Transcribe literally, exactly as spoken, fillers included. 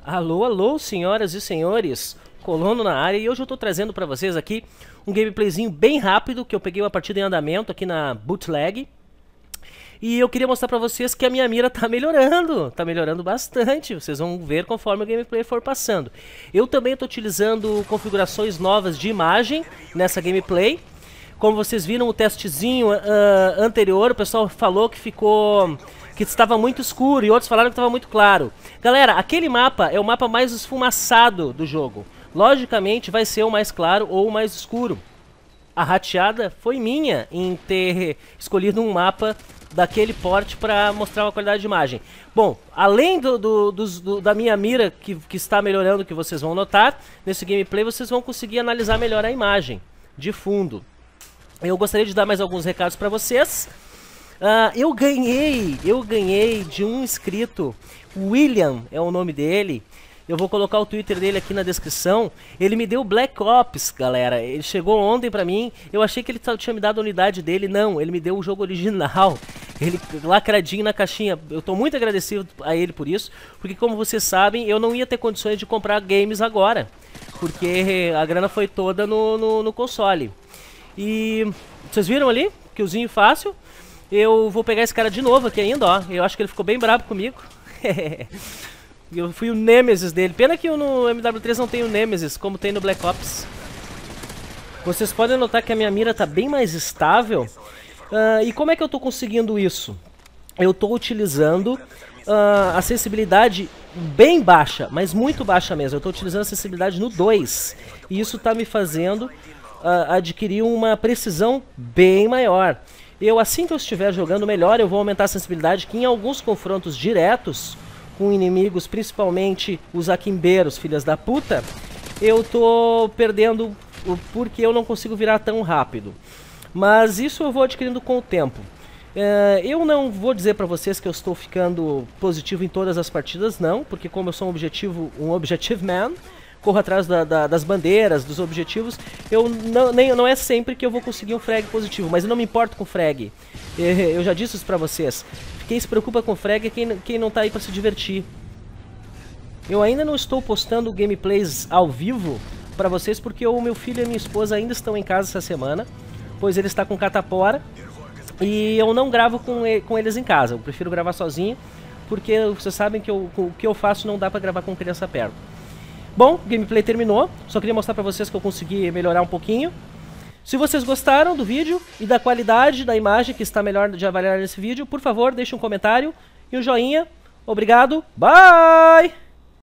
Alô, alô, senhoras e senhores, Colono na área, e hoje eu tô trazendo pra vocês aqui um gameplayzinho bem rápido, que eu peguei uma partida em andamento aqui na Bootleg. E eu queria mostrar pra vocês que a minha mira tá melhorando, tá melhorando bastante, vocês vão ver conforme o gameplay for passando. Eu também tô utilizando configurações novas de imagem nessa gameplay. Como vocês viram o testezinho uh, anterior, o pessoal falou que ficou... que estava muito escuro e outros falaram que estava muito claro. Galera, aquele mapa é o mapa mais esfumaçado do jogo. Logicamente vai ser o mais claro ou o mais escuro. A rateada foi minha em ter escolhido um mapa daquele porte para mostrar uma qualidade de imagem. Bom, além do, do, do, do, da minha mira que, que está melhorando, que vocês vão notar, nesse gameplay vocês vão conseguir analisar melhor a imagem de fundo. Eu gostaria de dar mais alguns recados para vocês. Uh, eu ganhei, eu ganhei de um inscrito, William é o nome dele. Eu vou colocar o Twitter dele aqui na descrição. Ele me deu Black Ops, galera. Ele chegou ontem pra mim. Eu achei que ele tinha me dado a unidade dele. Não, ele me deu o jogo original. Ele lacradinho na caixinha. Eu tô muito agradecido a ele por isso. Porque como vocês sabem, eu não ia ter condições de comprar games agora. Porque a grana foi toda no, no, no console. E vocês viram ali? Killzinho fácil. Eu vou pegar esse cara de novo aqui ainda, ó. Eu acho que ele ficou bem bravo comigo. Eu fui o Nemesis dele. Pena que eu no M W três não tenho Nemesis, como tem no Black Ops. Vocês podem notar que a minha mira tá bem mais estável. Uh, e como é que eu tô conseguindo isso? Eu tô utilizando uh, a sensibilidade bem baixa, mas muito baixa mesmo. Eu tô utilizando a sensibilidade no dois. E isso tá me fazendo uh, adquirir uma precisão bem maior. Eu, assim que eu estiver jogando melhor, eu vou aumentar a sensibilidade, que em alguns confrontos diretos com inimigos, principalmente os aquimbeiros, filhas da puta, eu tô perdendo porque eu não consigo virar tão rápido. Mas isso eu vou adquirindo com o tempo. É, eu não vou dizer pra vocês que eu estou ficando positivo em todas as partidas, não, porque como eu sou um objetivo, um objective man, corro atrás da, da, das bandeiras, dos objetivos, eu não, nem, não é sempre que eu vou conseguir um frag positivo, mas eu não me importo com frag. Eu já disse isso pra vocês. Quem se preocupa com frag é quem, quem não tá aí pra se divertir. Eu ainda não estou postando gameplays ao vivo pra vocês, porque o meu filho e a minha esposa ainda estão em casa essa semana, pois ele está com catapora, e eu não gravo com, ele, com eles em casa. Eu prefiro gravar sozinho, porque vocês sabem que eu, o que eu faço não dá pra gravar com criança perto. Bom, o gameplay terminou, só queria mostrar pra vocês que eu consegui melhorar um pouquinho. Se vocês gostaram do vídeo e da qualidade da imagem que está melhor de avaliar nesse vídeo, por favor, deixe um comentário e um joinha. Obrigado, bye!